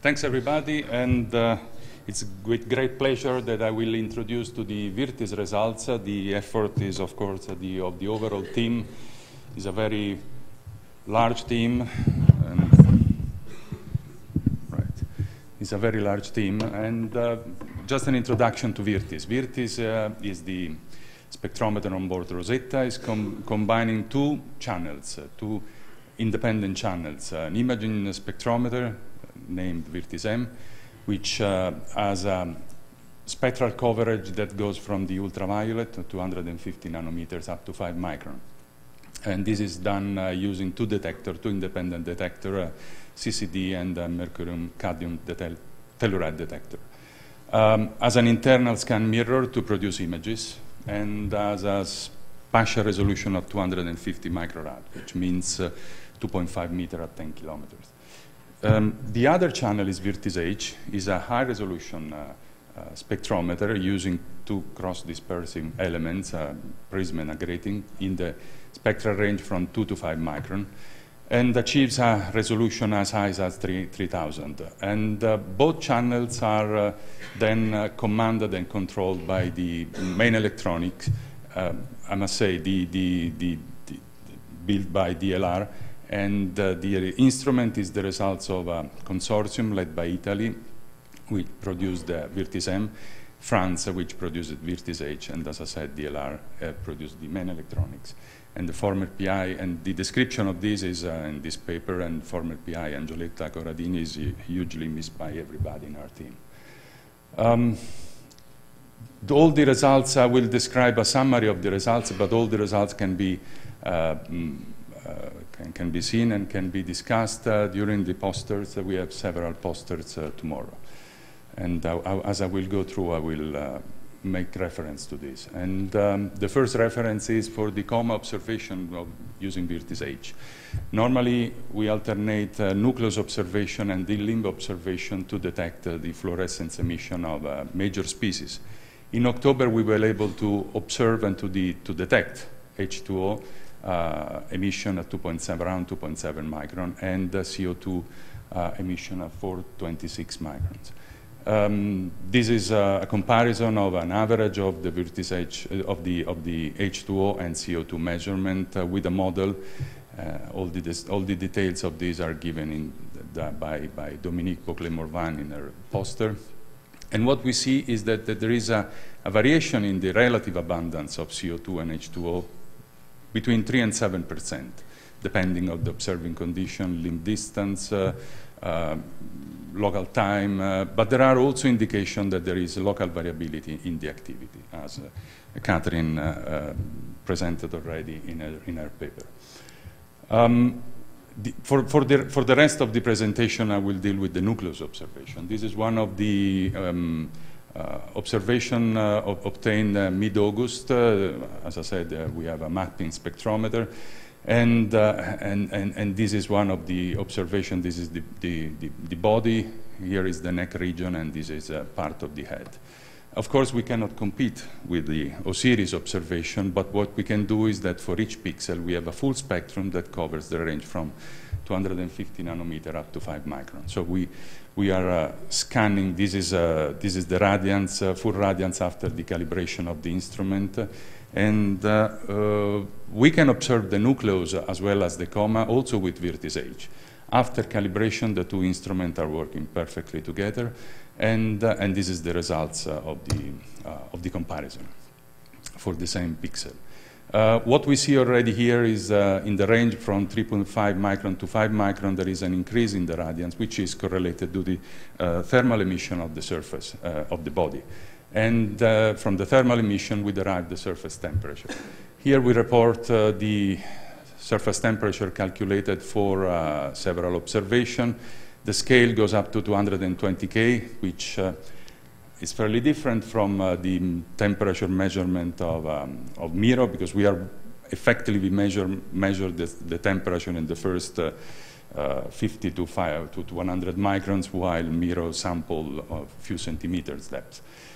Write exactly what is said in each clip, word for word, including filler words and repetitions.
thanks everybody, and uh, it's with great pleasure that I will introduce to the Virtis results. Uh, the effort is, of course, uh, the, of the overall team. It's a very large team. And, right. It's a very large team, and uh, just an introduction to Virtis. Virtis uh, is the spectrometer on board Rosetta. Is com combining two channels, uh, two independent channels, uh, an imaging spectrometer named Virtis M, which uh, has a spectral coverage that goes from the ultraviolet to two hundred fifty nanometers up to five micron. And this is done uh, using two detectors, two independent detectors, uh, C C D and uh, mercurium cadmium telluride detector. Um, as an internal scan mirror to produce images, and as a spatial resolution of two hundred fifty microrad, which means uh, two point five meter at ten kilometers. Um, the other channel is Virtis H, is a high-resolution uh, uh, spectrometer using two cross-dispersing elements, uh, prism and a grating, in the spectral range from two to five micron, and achieves a resolution as high as three thousand. And uh, both channels are uh, then uh, commanded and controlled by the main electronics, uh, I must say, the, the, the, the built by D L R. And uh, the instrument is the results of a consortium led by Italy, which produced uh, Virtis M, France, uh, which produced Virtis H, and as I said, D L R uh, produced the main electronics. And the former P I, and the description of this is uh, in this paper, and former P I, Angioletta Corradini, is uh, hugely missed by everybody in our team. Um, the, all the results, I will describe a summary of the results, but all the results can be uh, mm, uh, Can, can be seen and can be discussed uh, during the posters. Uh, we have several posters uh, tomorrow. And uh, I, as I will go through, I will uh, make reference to this. And um, the first reference is for the coma observation of using Virtis H. Normally, we alternate uh, nucleus observation and the limb observation to detect uh, the fluorescence emission of uh, major species. In October, we were able to observe and to, the, to detect H two O Uh, emission at two point seven, around two point seven micron, and uh, C O two uh, emission at four hundred twenty-six microns. Um, this is uh, a comparison of an average of the Virtis H, uh, of the of the H two O and C O two measurement uh, with a model. Uh, all the all the details of these are given in the, by by Dominique Bouclet-Morvan in her poster. And what we see is that, that there is a, a variation in the relative abundance of C O two and H two O between three and seven percent, depending on the observing condition, limb distance, uh, uh, local time, uh, but there are also indications that there is local variability in the activity, as uh, Catherine uh, uh, presented already in her, in her paper. Um, the, for, for, the, for the rest of the presentation, I will deal with the nucleus observation. This is one of the um, Uh, observation uh, ob obtained uh, mid-August. Uh, as I said, uh, we have a mapping spectrometer, and, uh, and, and, and this is one of the observations. This is the, the, the, the body, here is the neck region, and this is uh, part of the head. Of course, we cannot compete with the Osiris observation, but what we can do is that for each pixel, we have a full spectrum that covers the range from two hundred fifty nanometer up to five microns. So we, we are uh, scanning, this is, uh, this is the radiance, uh, full radiance after the calibration of the instrument. And uh, uh, we can observe the nucleus as well as the coma also with Virtis H. After calibration, the two instruments are working perfectly together. And, uh, and this is the results uh, of, the, uh, of the comparison for the same pixel. Uh, what we see already here is uh, in the range from three point five micron to five micron, there is an increase in the radiance, which is correlated to the uh, thermal emission of the surface uh, of the body. And uh, from the thermal emission, we derive the surface temperature. Here we report uh, the surface temperature calculated for uh, several observations. The scale goes up to two hundred twenty K, which uh, is fairly different from uh, the temperature measurement of, um, of Miro, because we are effectively we measure, measure the, the temperature in the first uh, uh, fifty to one hundred microns, while Miro sample a few centimeters depth.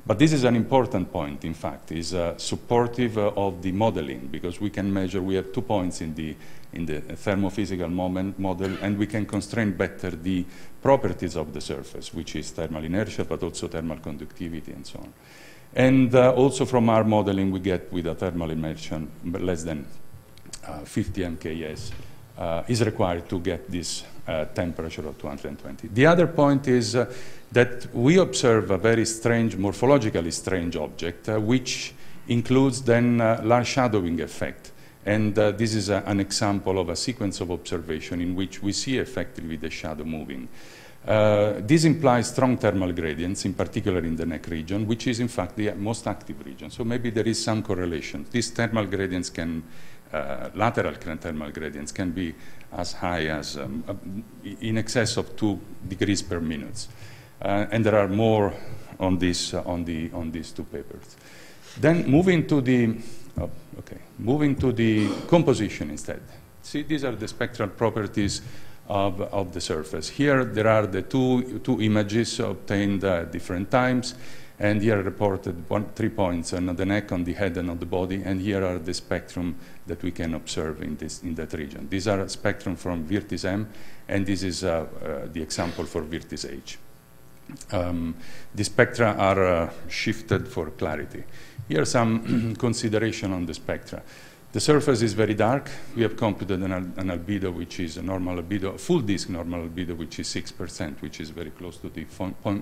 But this is an important point, in fact, is uh, supportive uh, of the modeling, because we can measure, we have two points in the, in the thermophysical moment model, and we can constrain better the properties of the surface, which is thermal inertia, but also thermal conductivity and so on. And uh, also from our modeling, we get with a thermal immersion less than uh, fifty M K S uh, is required to get this uh, temperature of two hundred twenty. The other point is uh, that we observe a very strange, morphologically strange object, uh, which includes then uh, large shadowing effect. And uh, this is a, an example of a sequence of observation in which we see effectively the shadow moving. Uh, this implies strong thermal gradients, in particular in the neck region, which is in fact the most active region. So maybe there is some correlation. These thermal gradients can, uh, lateral thermal gradients can be as high as um, uh, in excess of two degrees per minute. Uh, and there are more on, this, uh, on, the, on these two papers. Then moving to the, oh, okay, moving to the composition instead. See, these are the spectral properties Of, of the surface. Here there are the two, two images obtained at uh, different times, and here reported one, three points on the neck, on the head, and on the body, and here are the spectrum that we can observe in, this, in that region. These are a spectrum from Virtis M, and this is uh, uh, the example for Virtis H. Um, the spectra are uh, shifted for clarity. Here are some consideration on the spectra. The surface is very dark. We have computed an, al an albedo, which is a normal albedo, a full disk normal albedo, which is six percent, which is very close to the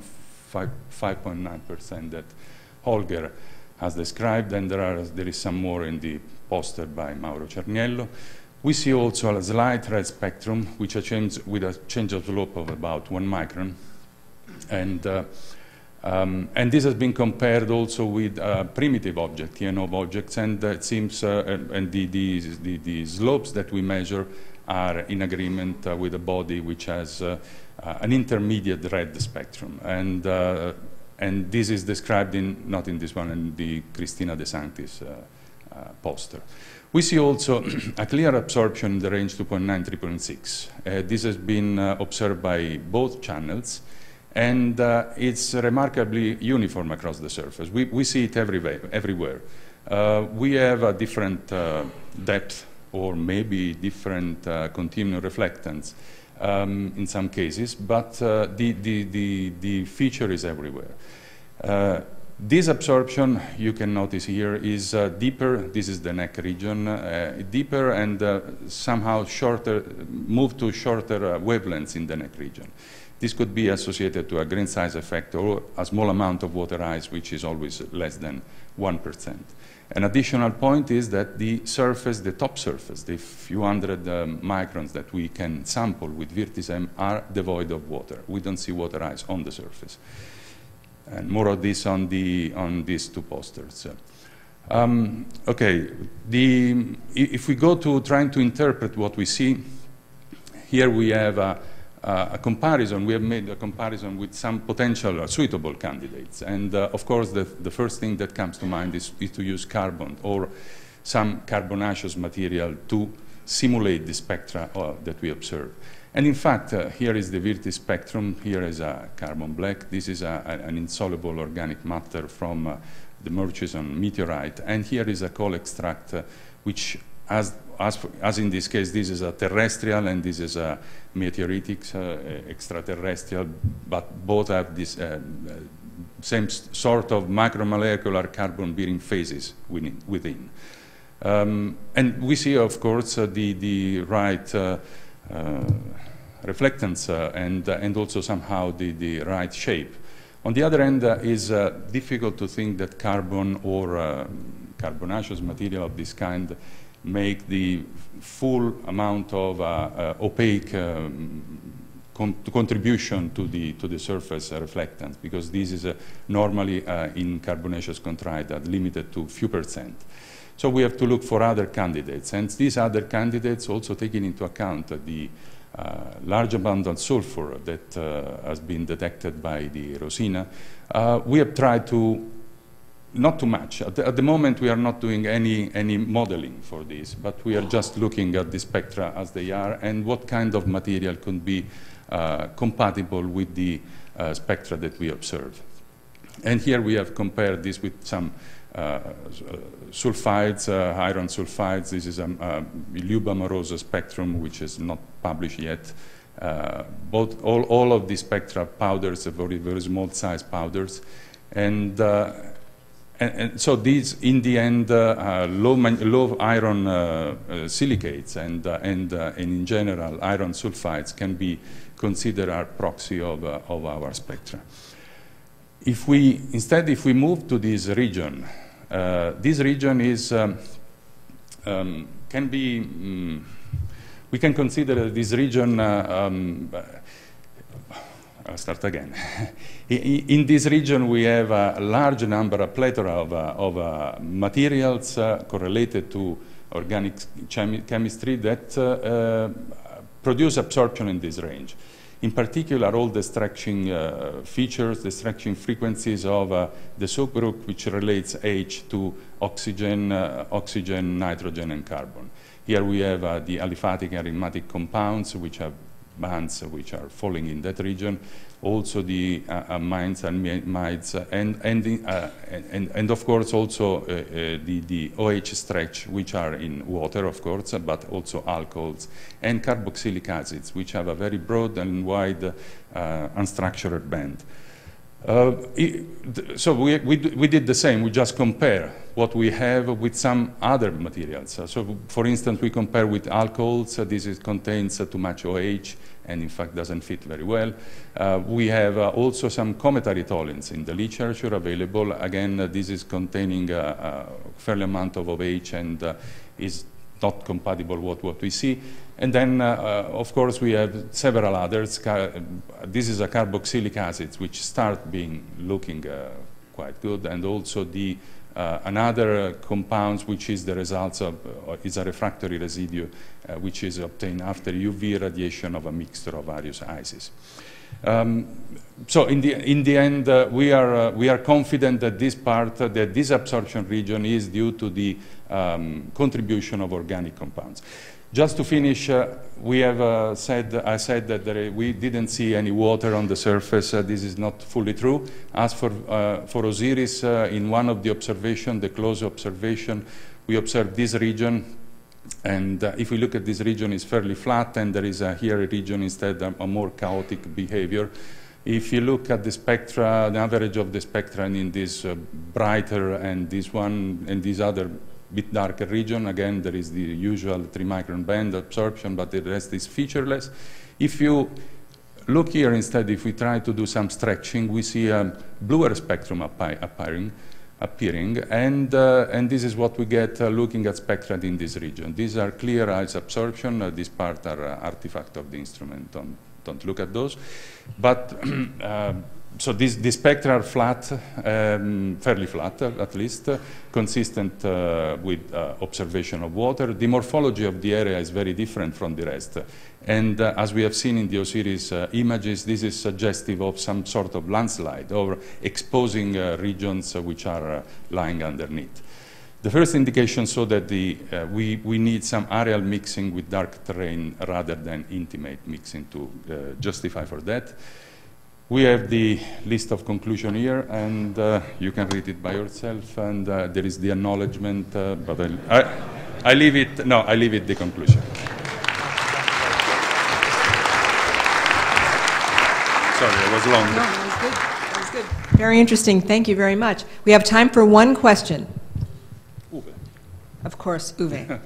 five point nine percent that Holger has described, and there, are, there is some more in the poster by Mauro Cerniello. We see also a slight red spectrum, which achieves with a change of slope of about one micron. And uh, Um, and this has been compared also with uh, primitive objects, T N O V objects, and uh, it seems, uh, and the, the, the, the slopes that we measure are in agreement uh, with a body which has uh, uh, an intermediate red spectrum. And, uh, and this is described in, not in this one, in the Cristina De Sanctis uh, uh, poster. We see also a clear absorption in the range two point nine to three point six. Uh, this has been uh, observed by both channels. And uh, it's remarkably uniform across the surface. We, we see it everywhere. everywhere. Uh, we have a different uh, depth or maybe different uh, continuum reflectance um, in some cases, but uh, the, the, the, the feature is everywhere. Uh, this absorption, you can notice here, is uh, deeper. This is the neck region, uh, deeper and uh, somehow shorter, move to shorter uh, wavelengths in the neck region. This could be associated to a grain size effect or a small amount of water ice, which is always less than one percent. An additional point is that the surface, the top surface, the few hundred um, microns that we can sample with Virtis M are devoid of water. We don't see water ice on the surface. And more of this on, the, on these two posters. Um, okay, the, if we go to trying to interpret what we see, here we have a Uh, a comparison, we have made a comparison with some potential uh, suitable candidates. And uh, of course, the, the first thing that comes to mind is, is to use carbon or some carbonaceous material to simulate the spectra uh, that we observe. And in fact, uh, here is the Virtis spectrum. Here is a carbon black. This is a, a, an insoluble organic matter from uh, the Murchison meteorite. And here is a coal extract, uh, which As, as, as in this case, this is a terrestrial and this is a meteoritic uh, extraterrestrial, but both have this uh, same sort of macromolecular carbon-bearing phases within. within. Um, and we see, of course, uh, the, the right uh, uh, reflectance uh, and, uh, and also somehow the, the right shape. On the other hand, uh, it's uh, difficult to think that carbon or uh, carbonaceous material of this kind make the full amount of uh, uh, opaque um, con contribution to the, to the surface uh, reflectance, because this is uh, normally uh, in carbonaceous chondrite limited to few percent. So we have to look for other candidates, and these other candidates also taking into account uh, the uh, large amount of sulfur that uh, has been detected by the Rosina. Uh, we have tried to not too much. At the, at the moment, we are not doing any, any modeling for this, but we are just looking at the spectra as they are and what kind of material could be uh, compatible with the uh, spectra that we observe. And here we have compared this with some uh, sulfides, uh, iron sulfides. This is a, a Liuba Moroso spectrum, which is not published yet. Uh, both, all, all of these spectra powders are very, very small size powders. And, uh, and, and so these, in the end, uh, uh, low, low iron uh, uh, silicates and, uh, and, uh, and in general iron sulfides can be considered our proxy of, uh, of our spectra. If we, instead, if we move to this region, uh, this region is, um, um, can be, um, we can consider this region, uh, um, I'll start again. In this region, we have a large number, a plethora of, uh, of uh, materials uh, correlated to organic chemi chemistry that uh, uh, produce absorption in this range. In particular, all the stretching uh, features, the stretching frequencies of uh, the subgroup which relates H to oxygen, uh, oxygen, nitrogen, and carbon. Here we have uh, the aliphatic and aromatic compounds, which have bands which are falling in that region. Also the uh, amines and mides, uh, and and, the, uh, and and of course also uh, uh, the the OH stretch, which are in water, of course, but also alcohols and carboxylic acids, which have a very broad and wide uh, unstructured band. Uh, it, so we, we, we did the same. We just compare what we have with some other materials. Uh, so, for instance, we compare with alcohols. Uh, this is, contains uh, too much OH and, in fact, doesn't fit very well. Uh, we have uh, also some cometary toluenes in the literature available. Again, uh, this is containing a, a fair amount of OH and uh, is not compatible with what we see. And then, uh, uh, of course, we have several others. Car this is a carboxylic acid, which start being looking uh, quite good, and also the uh, another uh, compounds, which is the results of uh, is a refractory residue, uh, which is obtained after U V radiation of a mixture of various ices. Um, so in the in the end, uh, we are uh, we are confident that this part, uh, that this absorption region, is due to the um, contribution of organic compounds. Just to finish, uh, we have uh, said, I said that there, we didn't see any water on the surface. Uh, this is not fully true. As for, uh, for Osiris, uh, in one of the observations, the close observation, we observed this region. And uh, if we look at this region, it's fairly flat, and there is a here a region instead a, a more chaotic behavior. If you look at the spectra, the average of the spectra in this uh, brighter and this one and this other bit darker region, again, there is the usual three micron band absorption, but the rest is featureless. If you look here instead, if we try to do some stretching, we see a bluer spectrum appearing, appearing and, uh, and this is what we get uh, looking at spectra in this region. These are clear eyes absorption. Uh, these parts are uh, artifact of the instrument. Don't, don't look at those. But uh, So these, these spectra are flat, um, fairly flat uh, at least, uh, consistent uh, with uh, observation of water. The morphology of the area is very different from the rest. And uh, as we have seen in the Osiris uh, images, this is suggestive of some sort of landslide or exposing uh, regions uh, which are uh, lying underneath. The first indication so that the, uh, we, we need some areal mixing with dark terrain rather than intimate mixing to uh, justify for that. We have the list of conclusion here, and uh, you can read it by yourself, and uh, there is the acknowledgement, uh, but I, I, I leave it, no, I leave it the conclusion. Sorry, it was long. No, that was good. That was good. Very interesting. Thank you very much. We have time for one question. Uwe. Of course, Uwe.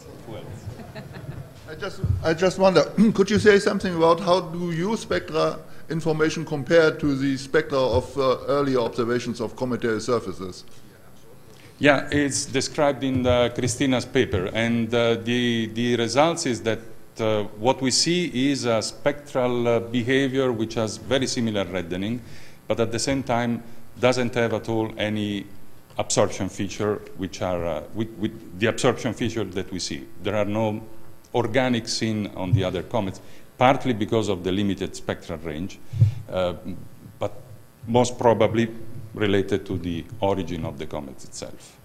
I just, I just wonder, could you say something about how do you spectra information compared to the spectra of uh, earlier observations of cometary surfaces? Yeah, it's described in uh, Christina's paper, and uh, the, the results is that uh, what we see is a spectral uh, behavior which has very similar reddening, but at the same time doesn't have at all any absorption feature, which are uh, with, with the absorption feature that we see. There are no organics seen on the other comets, partly because of the limited spectral range, uh, but most probably related to the origin of the comet itself.